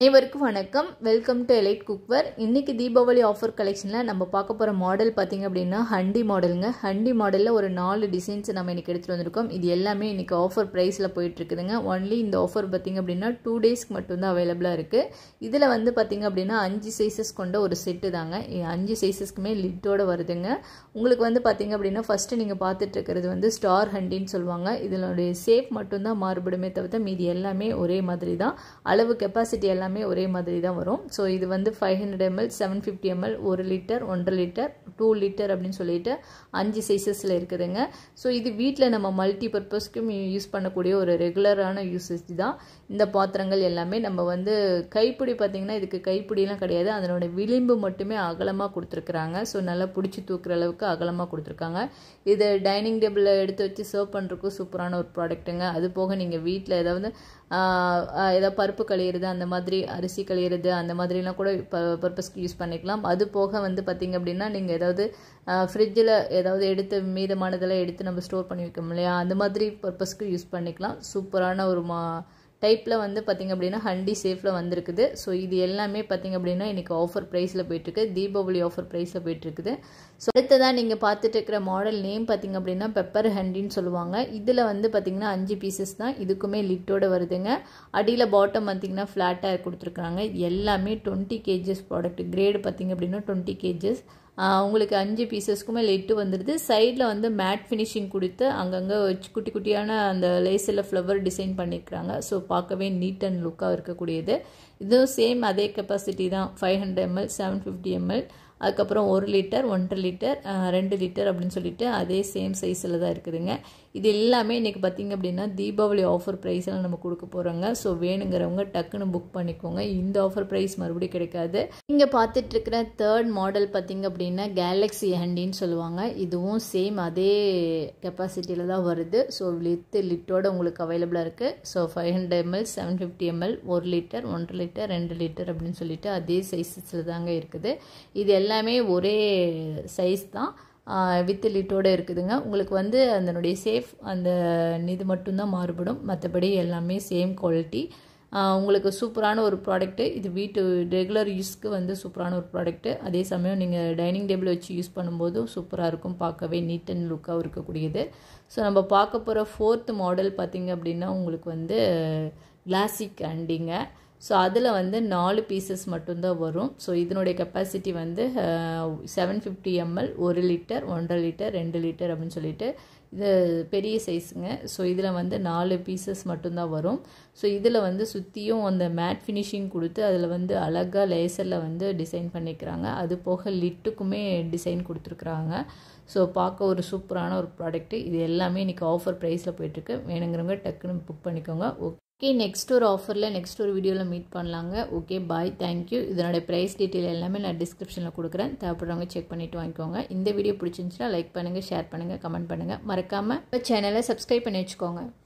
அனைவருக்கும் வணக்கம். Welcome to Elite Cookware. இன்னைக்கு தீபாவளி ஆஃபர் கலெக்ஷனில் நம்ம பார்க்க போகிற மாடல் பார்த்திங்க அப்படின்னா ஹண்டி மாடலுங்க. ஹண்டி மாடலில் ஒரு 4 டிசைன்ஸ் நம்ம இன்றைக்கி எடுத்துகிட்டு வந்திருக்கோம். இது எல்லாமே இன்றைக்கி ஆஃபர் ப்ரைஸில் போயிட்டுருக்குதுங்க. ஒன்லி இந்த ஆஃபர் பார்த்திங்க அப்படின்னா 2 டேஸ்க்கு மட்டும்தான் அவைலபிளாக இருக்குது. இதில் வந்து பார்த்திங்க அப்படின்னா 5 சைஸஸ் கொண்ட ஒரு செட்டு தாங்க. 5 சைஸஸ்க்குமே லிட்டோடு வருதுங்க. உங்களுக்கு வந்து பார்த்திங்க அப்படின்னா ஃபஸ்ட்டு நீங்கள் பார்த்துட்டு இருக்கிறது வந்து ஸ்டார் ஹண்டின்னு சொல்லுவாங்க. இதனுடைய ஷேப் மட்டும்தான் மாறுபடுமே தவிர மீதி எல்லாமே ஒரே மாதிரி தான். அளவு கெப்பாசிட்டி எல்லாமே ஒரே மாதிரி தான் வரும். ஸோ இது வந்து 500 ml, 750 ml, 1 litre, 1.5 litre, 2 litre அப்படின்னு சொல்லிட்டு 5 சைஸஸில் இருக்குதுங்க. ஸோ இது வீட்டில் நம்ம மல்டி பர்பஸ்க்கும் யூஸ் பண்ணக்கூடிய ஒரு ரெகுலரான யூசேஜ் தான். இந்த பாத்திரங்கள் எல்லாமே நம்ம வந்து கைப்பிடி பார்த்திங்கன்னா இதுக்கு கைப்பிடிலாம் கிடையாது. அதனோட விளிம்பு மட்டுமே அகலமாக கொடுத்துருக்குறாங்க. ஸோ நல்லா பிடிச்சி தூக்குற அளவுக்கு அகலமாக கொடுத்துருக்காங்க. இது டைனிங் டேபிளில் எடுத்து வச்சு சர்வ் பண்ணுறதுக்கும் சூப்பரான ஒரு ப்ராடக்ட்டுங்க. அது போக நீங்கள் வீட்டில் ஏதாவது பருப்பு களையிறது, அந்த மாதிரி அரிசி களையிறது, அந்த மாதிரிலாம் கூட பர்பஸ்க்கு யூஸ் பண்ணிக்கலாம். அது போக வந்து பார்த்திங்க அப்படின்னா நீங்கள் ஏதாவது ஃப்ரிட்ஜில் ஏதாவது எடுத்து மீதமானதெல்லாம் எடுத்து நம்ம ஸ்டோர் பண்ணி வைக்கோம் இல்லையா, அந்த மாதிரி பர்பஸ்க்கு யூஸ் பண்ணிக்கலாம். சூப்பரான ஒரு டைப்பில் வந்து பார்த்திங்க அப்படின்னா ஹண்டி சேஃபில் வந்திருக்குது. ஸோ இது எல்லாமே பார்த்திங்க அப்படின்னா இன்றைக்கி ஆஃபர் ப்ரைஸில் போயிட்டுருக்கு. தீபாவளி ஆஃபர் ப்ரைஸில் போயிட்டுருக்குது. ஸோ அடுத்ததான் நீங்கள் பார்த்துட்டு இருக்கிற மாடல் நேம் பார்த்திங்க அப்படின்னா பெப்பர் ஹண்டின்னு சொல்லுவாங்க. இதில் வந்து பார்த்திங்கன்னா 5 பீசஸ் தான். இதுக்குமே லிட்டோடு வருதுங்க. அடியில் பாட்டம் பார்த்திங்கன்னா ஃப்ளாட்டாக கொடுத்துருக்குறாங்க. இது எல்லாமே 20 kgs ப்ராடக்ட். கிரேடு பார்த்திங்க அப்படின்னா 20 kgs. உங்களுக்கு 5 பீசஸ்க்குமே லிட்டு வந்துடுது. சைடில் வந்து மேட் ஃபினிஷிங் கொடுத்து அங்கங்கே வச்சு குட்டி குட்டியான அந்த லேஸில் ஃப்ளவர் டிசைன் பண்ணியிருக்கிறாங்க. ஸோ பார்க்கவே நீட் அண்ட் லுக்காக இருக்கக்கூடியது. இதுவும் சேம் அதே கெப்பாசிட்டி தான். 500 ml, 750 ml, அதுக்கப்புறம் 1 லிட்டர், 1.5 லிட்டர், 2 லிட்டர் அப்படின்னு சொல்லிட்டு அதே சேம் சைஸில் தான் இருக்குதுங்க. இது எல்லாமே இன்றைக்கி பார்த்திங்க அப்படின்னா தீபாவளி ஆஃபர் ப்ரைஸில் நம்ம கொடுக்க போகிறோங்க. ஸோ வேணுங்கிறவங்க டக்குன்னு புக் பண்ணிக்கோங்க. இந்த ஆஃபர் ப்ரைஸ் மறுபடியும் கிடைக்காது. இங்கே பார்த்துட்ருக்கிற தேர்ட் மாடல் பார்த்திங்க அப்படின்னா கேலக்ஸி ஹண்டின்னு சொல்லுவாங்க. இதுவும் சேம் அதே கெப்பாசிட்டியில் தான் வருது. ஸோ லிட்டோடு உங்களுக்கு அவைலபிளாக இருக்குது. So 500 ml, 750 ml, 1 litre, 1.5 litre, 2 litre அப்படின்னு சொல்லிட்டு அதே சைஸஸில் தாங்க இருக்குது. இது எல்லாமே ஒரே சைஸ் தான். வித் லிட்டோடு இருக்குதுங்க. உங்களுக்கு வந்து அதனுடைய சேஃப் அந்த இது மட்டும்தான் மாறுபடும். மற்றபடி எல்லாமே சேம் குவாலிட்டி. உங்களுக்கு சூப்பரான ஒரு ப்ராடக்ட்டு. இது வீட்டு ரெகுலர் யூஸ்க்கு வந்து சூப்பரான ஒரு ப்ராடக்ட்டு. அதே சமயம் நீங்கள் டைனிங் டேபிள் வச்சு யூஸ் பண்ணும்போதும் சூப்பராக இருக்கும். பார்க்கவே நீட் அண்ட் லுக்காக இருக்கக்கூடியது. ஸோ நம்ம பார்க்க போகிற 4th மாடல் பார்த்திங்க அப்படின்னா உங்களுக்கு வந்து கிளாசிக் ஹண்டிங்க. ஸோ அதில் வந்து 4 பீசஸ் மட்டும்தான் வரும். ஸோ இதனுடைய கெப்பாசிட்டி வந்து 750 ml, 1 லிட்டர், 1.5 லிட்டர், 2 லிட்டர் அப்படின்னு சொல்லிட்டு இது பெரிய சைஸுங்க. ஸோ இதில் வந்து 4 பீசஸ் மட்டும்தான் வரும். ஸோ இதில் வந்து சுற்றியும் அந்த மேட் ஃபினிஷிங் கொடுத்து அதில் வந்து அழகாக லேசரில் வந்து டிசைன் பண்ணிக்கிறாங்க. அது போக லிட்டுக்குமே டிசைன் கொடுத்துருக்குறாங்க. ஸோ பார்க்க ஒரு சூப்பரான ஒரு ப்ராடக்ட்டு. இது எல்லாமே இன்றைக்கி ஆஃபர் ப்ரைஸில் போயிட்டுருக்கு. வேணுங்கிறவங்க டக்குன்னு புக் பண்ணிக்கோங்க. ஓகே, நெக்ஸ்ட் ஒரு ஆஃபரில் நெக்ஸ்ட் ஒரு வீடியோவில் மீட் பண்ணலாங்க. Okay, bye, thank you. இதனோட ப்ரைஸ் டீட்டெயில் எல்லாமே நான் டிஸ்கிரிப்ஷனில் கொடுக்குறேன். தேவைப்படுறவங்க செக் பண்ணிவிட்டு வாங்கிக்கோங்க. இந்த வீடியோ பிடிச்சிருந்துச்சுன்னா லைக் பண்ணுங்கள், ஷேர் பண்ணுங்கள், கமெண்ட் பண்ணுங்கள். மறக்காமல் சேனலை சப்ஸ்கிரைப் பண்ணி வச்சுக்கோங்க.